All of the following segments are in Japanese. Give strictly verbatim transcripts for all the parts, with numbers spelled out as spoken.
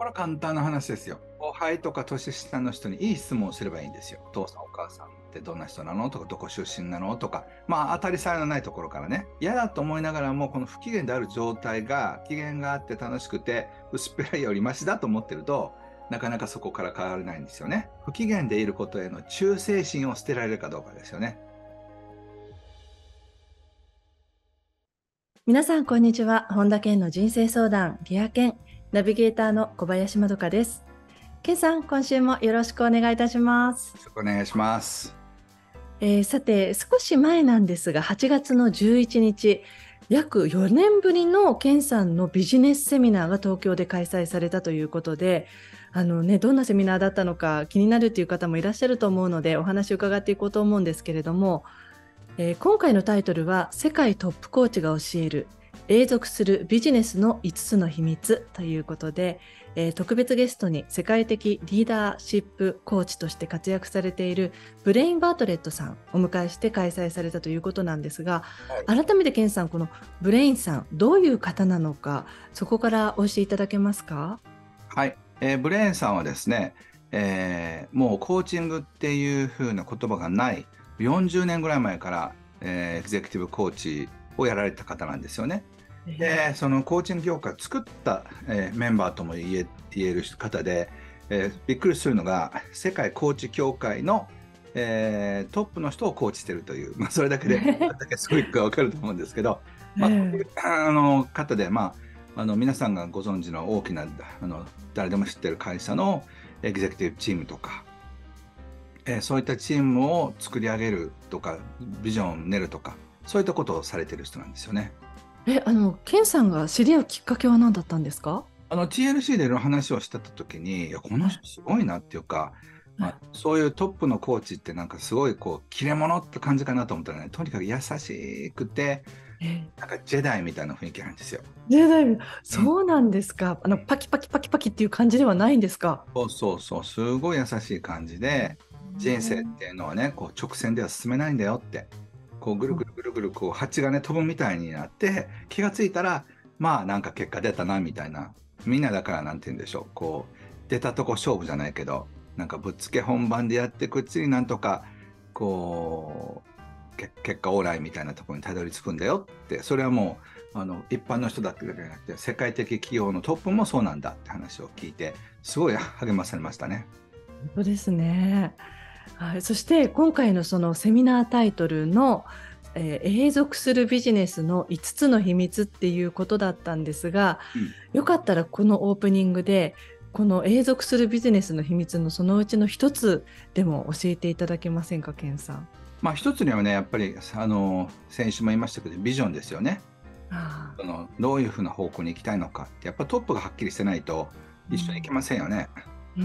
これ簡単な話ですよ。後輩とか年下の人にいい質問をすればいいんですよ。お父さんお母さんってどんな人なのとか、どこ出身なのとか、まあ当たり障りのないところからね、嫌だと思いながらも、この不機嫌である状態が機嫌があって楽しくて薄っぺらいよりマシだと思ってると、なかなかそこから変わらないんですよね。不機嫌でいることへの忠誠心を捨てられるかどうかですよね。 皆さん、こんにちは。本田健の人生相談、ギア健、ナビゲーターの小林まどかです。健さん、今週もよろしくお願いいたします。 よろしくお願いします。 えー、さて、少し前なんですが、はちがつのじゅういちにち、約よねんぶりの健さんのビジネスセミナーが東京で開催されたということで、あのね、どんなセミナーだったのか気になるという方もいらっしゃると思うので、お話を伺っていこうと思うんですけれども、えー、今回のタイトルは世界トップコーチが教える永続するビジネスのいつつの秘密ということで、えー、特別ゲストに世界的リーダーシップコーチとして活躍されているブレイン・バートレットさんをお迎えして開催されたということなんですが、はい、改めてケンさん、このブレインさんどういう方なのか、そこからお教えいただけますか？ はい、えー、ブレインさんはですね、えー、もうコーチングっていう風な言葉がないよんじゅうねんぐらい前から、えー、エグゼクティブコーチをやられた方なんですよね。で、そのコーチング業界を作った、えー、メンバーとも言え、言える方で、えー、びっくりするのが世界コーチ協会の、えー、トップの人をコーチしているという、まあ、それだけでどれだけすごいか分かると思うんですけど、まあ、あの方で、まあ、あの皆さんがご存知の大きなあの誰でも知っている会社のエグゼクティブチームとか、えー、そういったチームを作り上げるとかビジョンを練るとか、そういったことをされている人なんですよね。 え、あのケンさんが知り合うきっかけは何だったんですか？ あの ティーエルシー での話をしてた時に、いやこの人すごいなっていうか、まあ、そういうトップのコーチってなんかすごいこう切れ者って感じかなと思ったらね、とにかく優しくて、なんかジェダイみたいな雰囲気なんですよ。 ジェダイ、そうなんですか。あのパキパキパキパキっていう感じではないんですか？ そうそうそう、すごい優しい感じで、人生っていうのはね、こう直線では進めないんだよって、こうぐるぐるぐるぐるこう蜂がね飛ぶみたいになって、気がついたらまあなんか結果出たなみたいな。みんなだからなんて言うんでしょう、こう出たとこ勝負じゃないけど、なんかぶっつけ本番でやっていくうちになんとかこうけ結果オーライみたいなところにたどり着くんだよって、それはもうあの一般の人だけじゃなくて世界的企業のトップもそうなんだって話を聞いて、すごい励まされましたね。 本当ですね。はい、そして今回のそのセミナータイトルの、えー、永続するビジネスのいつつの秘密っていうことだったんですが、うん、よかったらこのオープニングでこの永続するビジネスの秘密のそのうちの一つでも教えていただけませんか、ケンさん。 まあ一つにはね、やっぱりあの先週も言いましたけど、ビジョンですよね。あそのどういうふうな方向に行きたいのかって、やっぱトップがはっきりしてないと一緒に行けませんよね。うん、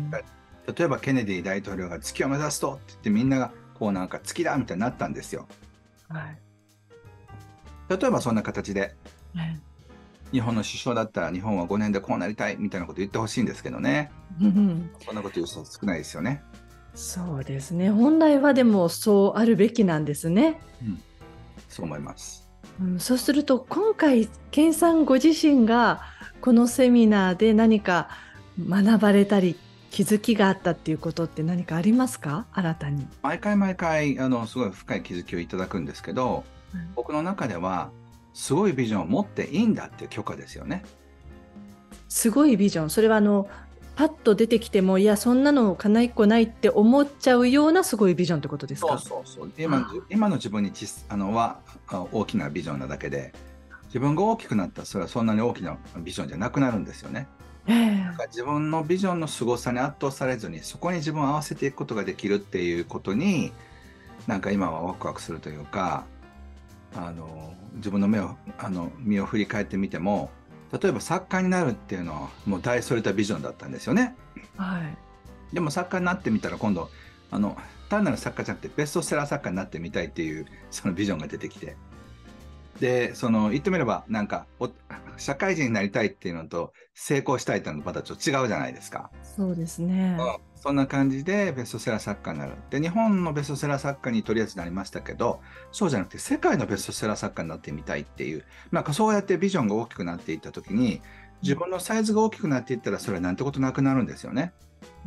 例えばケネディ大統領が月を目指すとって言って、みんながこうなんか月だみたいになったんですよ。はい、例えばそんな形で、はい、日本の首相だったら日本はごねんでこうなりたいみたいなこと言ってほしいんですけどね。そんなこと言う人少ないですよね。 そうですね。本来はでもそうあるべきなんですね。 うん、そう思います。 うん、そうすると今回ケンさんご自身がこのセミナーで何か学ばれたり気づきがあったっていうことって何かありますか？新たに。 毎回毎回あのすごい深い気づきをいただくんですけど、うん、僕の中ではすごいビジョンを持っていいんだっていう許可ですよね。 すごいビジョン、それはあのパッと出てきても、いやそんなのかないっこないって思っちゃうようなすごいビジョンってことですか？ そうそうそう。今、今の自分にちあのは大きなビジョンなだけで、自分が大きくなったらそれはそんなに大きなビジョンじゃなくなるんですよね。えー、なんか自分のビジョンの凄さに圧倒されずに、そこに自分を合わせていくことができるっていうことに、なんか今はワクワクするというか、あの自分の目をあの身を振り返ってみても、例えば作家になるっていうのはもう大それたビジョンだったんですよね。はい、でも作家になってみたら今度あの単なる作家じゃなくてベストセラー作家になってみたいっていうそのビジョンが出てきて、でその言ってみればなんか社会人になりたいっていうのと成功したいっていうのとまたちょっと違うじゃないですか。 そうですね、 うん、そんな感じでベストセラー作家になる。で日本のベストセラー作家にとりあえずなりましたけど、そうじゃなくて世界のベストセラー作家になってみたいっていう、なんかそうやってビジョンが大きくなっていった時に、 自分のサイズが大きくなっていったらそれはなんてことなくなるんですよね。 うん、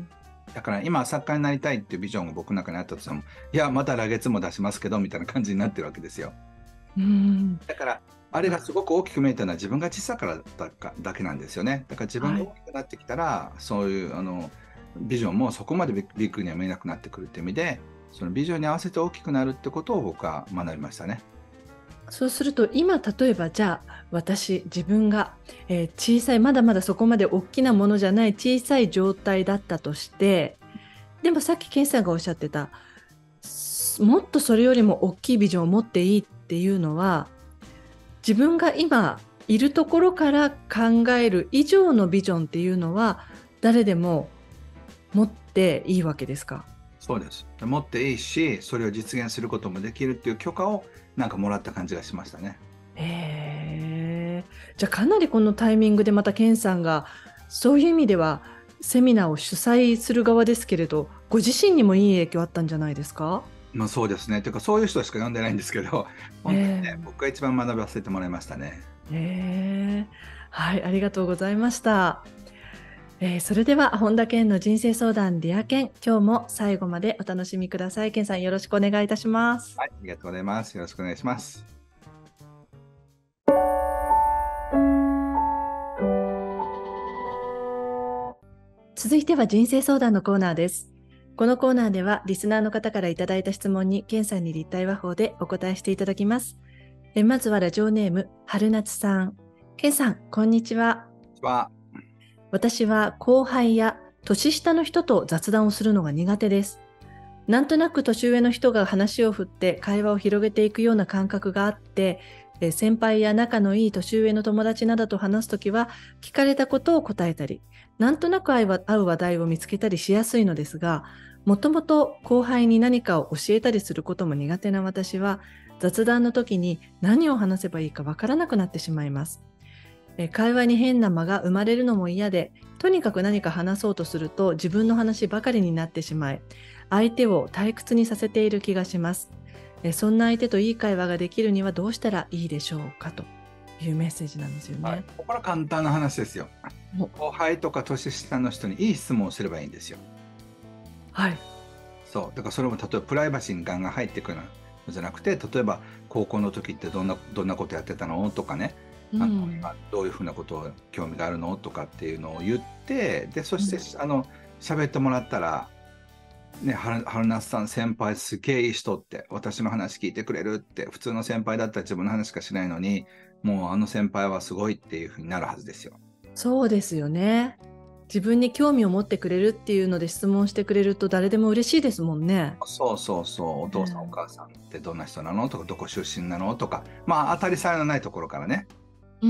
だから今作家になりたいっていうビジョンが僕の中にあったとしても、いやまた来月も出しますけどみたいな感じになってるわけですよ。 うん、 だからあれがすごく大きく見えたのは自分が小さいからだかだけなんですよね。だから自分が大きくなってきたら、はい、そういうあのビジョンもそこまでビッグには見えなくなってくるっていう意味で、そのビジョンに合わせて大きくなるってことを僕は学びましたね。 そうすると今例えばじゃあ私自分が、えー、小さいまだまだそこまで大きなものじゃない小さい状態だったとして、でもさっき健さんがおっしゃってたもっとそれよりも大きいビジョンを持っていいっていうのは、自分が今いるところから考える以上のビジョンっていうのは誰でも持っていいわけですか？ そうです。持っていいし、それを実現することもできるっていう許可をなんかもらった感じがしましたね。 へー。じゃあかなりこのタイミングでまた健さんがそういう意味ではセミナーを主催する側ですけれど、ご自身にもいい影響あったんじゃないですか？ まあそうですね。というかそういう人しか呼んでないんですけど、本当にね、僕が一番学ばせてもらいましたね。 へー。はい、ありがとうございました。えー、それでは本田健の人生相談ディア健、今日も最後までお楽しみください。健さんよろしくお願いいたします。 はい、ありがとうございます。よろしくお願いします。 続いては人生相談のコーナーです。このコーナーではリスナーの方からいただいた質問に健さんに立体話法でお答えしていただきます。えまずはラジオネーム春夏さん。健さんこんにちは。 こんにちは。 私は後輩や年下の人と雑談をするのが苦手です。なんとなく年上の人が話を振って会話を広げていくような感覚があって、先輩や仲のいい年上の友達などと話すときは聞かれたことを答えたり、なんとなく合う話題を見つけたりしやすいのですが、もともと後輩に何かを教えたりすることも苦手な私は、雑談の時に何を話せばいいかわからなくなってしまいます。会話に変な間が生まれるのも嫌で、とにかく何か話そうとすると自分の話ばかりになってしまい、相手を退屈にさせている気がします。そんな相手といい会話ができるにはどうしたらいいでしょうか、というメッセージなんですよね。 はい、ここから簡単な話ですよ。後輩とか年下の人にいい質問をすればいいんですよ。はい。そう。だからそれも例えばプライバシーにガンガン入ってくるのじゃなくて、例えば高校の時ってどんなどんなことやってたのとかね、あの、うん、今どういうふうなことを興味があるのとかっていうのを言って、でそして、うん、あの喋ってもらったら、ね、春夏さん先輩すげえいい人って、私の話聞いてくれるって、普通の先輩だったら自分の話しかしないのに、もうあの先輩はすごいっていうふうになるはずですよ。 そうですよね。自分に興味を持ってくれるっていうので質問してくれると誰でも嬉しいですもんね。 そうそうそう。お父さん、うん、お母さんってどんな人なのとか、どこ出身なのとか、まあ当たり障りのないところからね。 うん。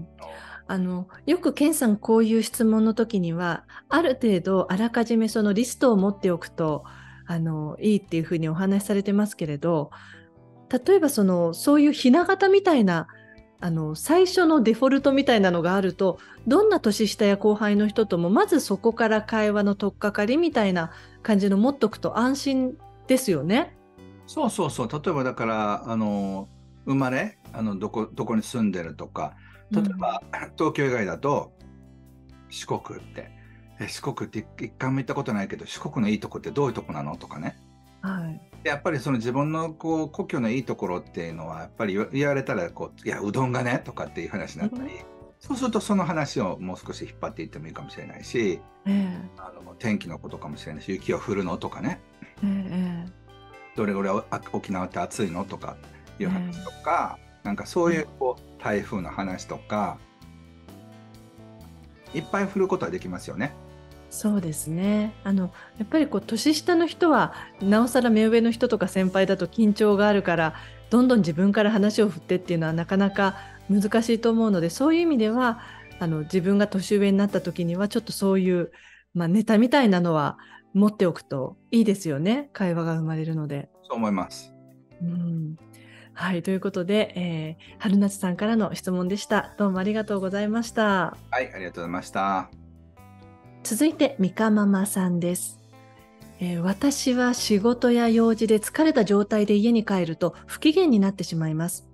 あのよく健さんこういう質問の時にはある程度あらかじめそのリストを持っておくとあのいいっていうふうにお話しされてますけれど、例えばそのそういうひな形みたいなあの最初のデフォルトみたいなのがあると、どんな年下や後輩の人ともまずそこから会話の取っかかりみたいな感じの持っとくと安心ですよね。 そうそうそう。例えばだからあの生まれあのどこどこに住んでるとか、例えば、うん、東京以外だと四国ってえ四国って一回も行ったことないけど、四国のいいとこってどういうとこなのとかね。 はい、 やっぱりその自分のこう故郷のいいところっていうのはやっぱり言われたらこういやうどんがねとかっていう話になったり、うん、そうするとその話をもう少し引っ張っていってもいいかもしれないし、えー、あの天気のことかもしれないし、雪を降るのとかね、えー、どれぐらい沖縄って暑いのとかいう話とか、えー、なんかそういう、こう台風の話とかいっぱい振ることはできますよね。 そうですね。あのやっぱりこう年下の人はなおさら目上の人とか先輩だと緊張があるからどんどん自分から話を振ってっていうのはなかなか難しいと思うので、そういう意味ではあの自分が年上になった時にはちょっとそういう、まあ、ネタみたいなのは持っておくといいですよね。会話が生まれるので。 そう思います。 うん、はい、ということで、えー、春夏さんからの質問でした。どうもありがとうございました。 はい、ありがとうございました。 続いてみかママさんです。えー、私は仕事や用事で疲れた状態で家に帰ると不機嫌になってしまいます。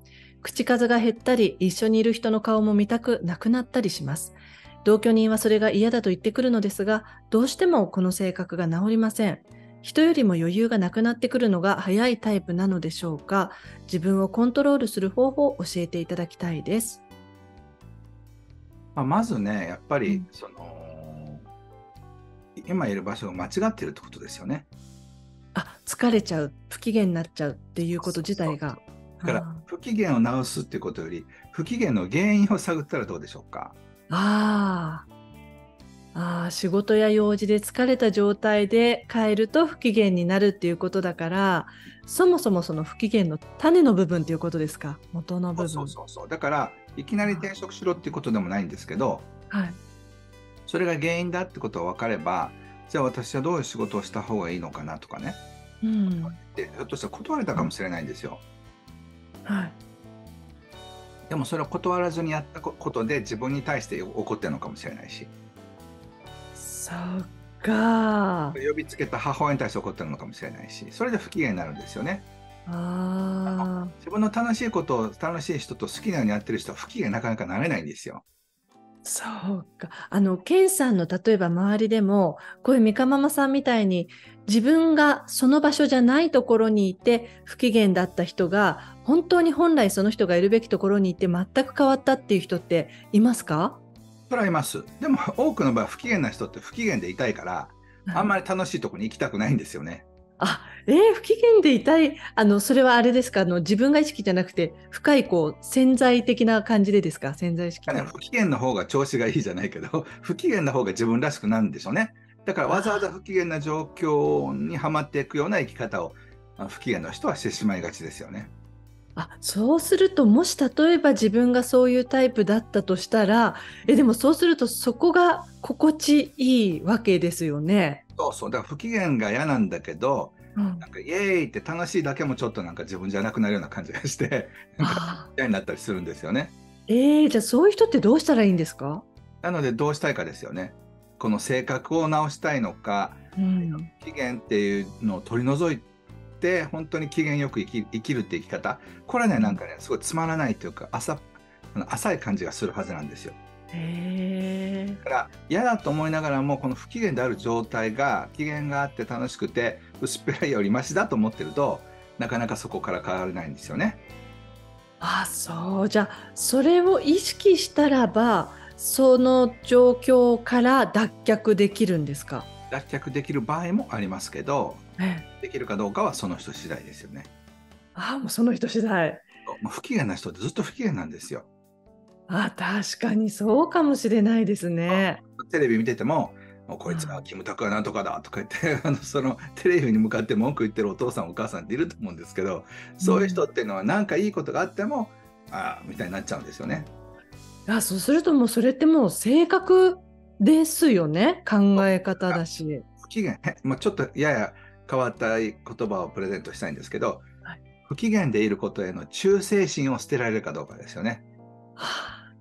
口数が減ったり、一緒にいる人の顔も見たくなくなったりします。同居人はそれが嫌だと言ってくるのですが、どうしてもこの性格が治りません。人よりも余裕がなくなってくるのが早いタイプなのでしょうか。自分をコントロールする方法を教えていただきたいです。 まあ、まずね、やっぱり、 うん、 その、今いる場所が間違っているってことですよね。 あ、疲れちゃう、不機嫌になっちゃうっていうこと自体が。 だから、不機嫌を直すっていうことより、不機嫌の原因を探ったらどうでしょうか。 あああ、仕事や用事で疲れた状態で帰ると不機嫌になるっていうことだから、そもそもその不機嫌の種の部分っていうことですか、元の部分。 そうそうそう。だから、いきなり転職しろっていうことでもないんですけど、 はい。 それが原因だってことが分かれば、じゃあ私はどういう仕事をした方がいいのかなとかね。 うん。 で、ひょっとしたら断れたかもしれないんですよ。 はい。 でもそれを断らずにやったことで自分に対して怒ってるのかもしれないし、 そっか。 呼びつけた母親に対して怒ってるのかもしれないし、それで不機嫌になるんですよね。 ああ、 自分の楽しいことを楽しい人と好きなようにやってる人は不機嫌なかなかなれないんですよ。 そうか。あの、ケンさんの例えば周りでも、こういうミカママさんみたいに、自分がその場所じゃないところにいて不機嫌だった人が、本当に本来その人がいるべきところにいて全く変わったっていう人っていますか？ それはいます。でも多くの場合不機嫌な人って不機嫌でいたいから、あんまり楽しいところに行きたくないんですよね。 あ、えー、不機嫌でいたい、あの、それはあれですか、あの、自分が意識じゃなくて、深い、こう、潜在的な感じでですか、潜在意識ね、 で。 不機嫌の方が調子がいいじゃないけど、不機嫌な方が自分らしくなるんでしょうね。だからわざわざ不機嫌な状況にはまっていくような生き方をあ不機嫌な人はしてしまいがちですよね。 あ、そうすると、もし例えば自分がそういうタイプだったとしたら、え、でもそうするとそこが心地いいわけですよね。 そうそう。だから不機嫌が嫌なんだけど、 うん。 なんかイエーイって楽しいだけもちょっとなんか自分じゃなくなるような感じがして、なんかあ嫌になったりするんですよね。 ー、えー、じゃあそういう人ってどうしたらいいんですか？ なのでどうしたいかですよね。この性格を直したいのか、 うん。 不機嫌っていうのを取り除いて、本当に機嫌よく生き、生きるって生き方。これはね、なんかね、すごいつまらないというか、浅、あの浅い感じがするはずなんですよ。 へえ。 だから嫌だと思いながらも、この不機嫌である状態が機嫌があって楽しくて薄っぺらいよりマシだと思ってると、なかなかそこから変われないんですよね。 あ、そう。じゃあ、それを意識したらば、その状況から脱却できるんですか？ 脱却できる場合もありますけど、 ええ。 できるかどうかはその人次第ですよね。 あ、もうその人次第。 もう不機嫌な人ってずっと不機嫌なんですよ。 あ、確かにそうかもしれないですね。 テレビ見てても、もうこいつはうん。 キムタクはなんとかだとか言ってあのそのテレビに向かって文句言ってるお父さんお母さんっていると思うんですけど、そういう人っていうのは何かいいことがあってもああみたいになっちゃうんですよね。 あ、そうするともうそれってもう性格ですよね。考え方だし。 不機嫌、まあ、ちょっとやや変わった言葉をプレゼントしたいんですけど、 はい。 不機嫌でいることへの忠誠心を捨てられるかどうかですよね。 はあ、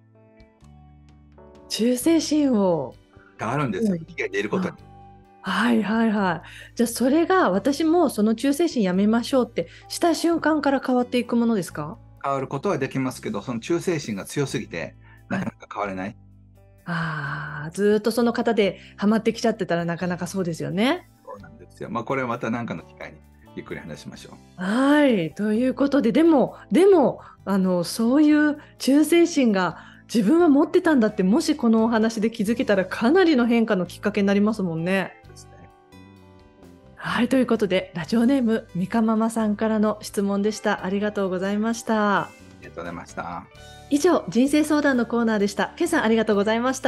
忠誠心を。 があるんですよ、 うん。 不機嫌でいることに。 あ、はいはいはい。じゃあそれが私もその忠誠心やめましょうってした瞬間から変わっていくものですか？ 変わることはできますけど、その忠誠心が強すぎて、なはい。 かなか変われない。 ああ、ずーっとその方でハマってきちゃってたらなかなかそうですよね。 そうなんですよ。まあ、これはまた何かの機会にゆっくり話しましょう。 はい。ということで、でも、でも、あの、そういう忠誠心が自分は持ってたんだって、もしこのお話で気づけたらかなりの変化のきっかけになりますもんね。 ですね。 はい。ということで、ラジオネーム、みかママさんからの質問でした。ありがとうございました。 ありがとうございました。あ以上、人生相談のコーナーでした。ケンさん、ありがとうございました。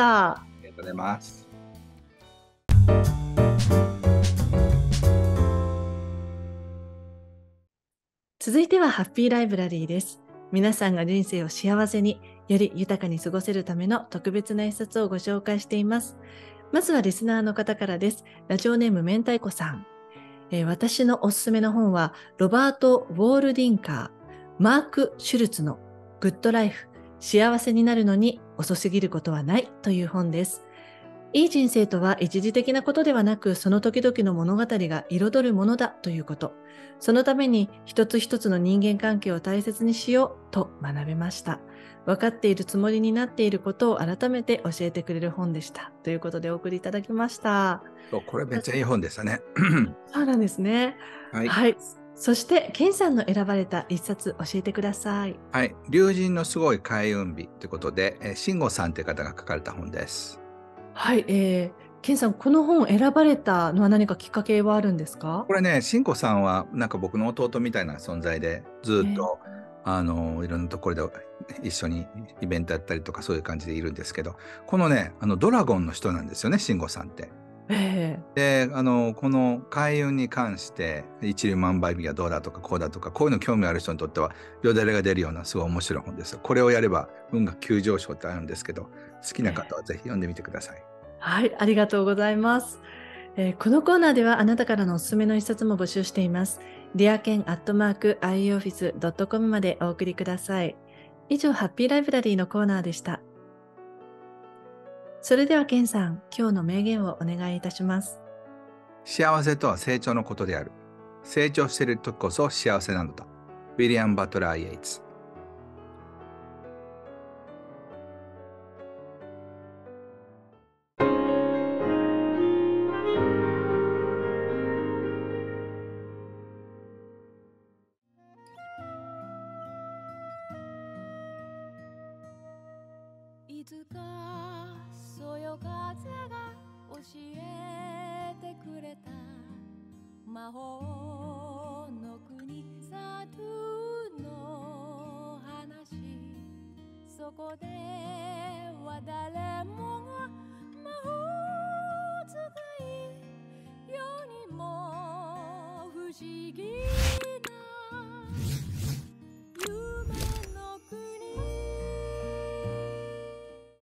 りがとうございます。 続いてはハッピーライブラリーです。皆さんが人生を幸せにより豊かに過ごせるための特別な一冊をご紹介しています。まずはリスナーの方からです。ラジオネーム明太子さん、えー私のおすすめの本はロバート・ウォールディンカー、マーク・シュルツのグッドライフ、幸せになるのに遅すぎることはないという本です。 いい人生とは一時的なことではなく、その時々の物語が彩るものだということ。そのために一つ一つの人間関係を大切にしようと学べました。分かっているつもりになっていることを改めて教えてくれる本でした。ということでお送りいただきました。 そうこれめっちゃいい本でしたね。 そうなんですね。 はい。 はい。そして、ケンさんの選ばれた一冊教えてください。 はい。龍神のすごい開運日ということで、えー、慎吾さんという方が書かれた本です。 はい、えー、ケンさん、この本を選ばれたのは何かきっかけはあるんですか？ これね、慎吾さんはなんか僕の弟みたいな存在で、ずっと、 えーあのいろんなところで一緒にイベントやったりとかそういう感じでいるんですけど、このね、あのドラゴンの人なんですよね、慎吾さんって。 えで、あのこの開運に関して一粒万倍日がどうだとかこうだとか、こういうの興味ある人にとってはよだれが出るようなすごい面白い本ですよ。これをやれば運が急上昇ってあるんですけど、好きな方はぜひ読んでみてください。 はい、ありがとうございます。えーこのコーナーではあなたからのおすすめの一冊も募集しています。ディアケンアットマーク アイオフィスドットコム までお送りください。以上、ハッピーライブラリーのコーナーでした。それではケンさん、今日の名言をお願いいたします。 幸せとは成長のことである。成長している時こそ幸せなのだ。ウィリアム・バトラー・イエイツ。 いつかそよ風が教えてくれた魔法の国サトゥーンの話、そこでは誰もが魔法使いようにも不思議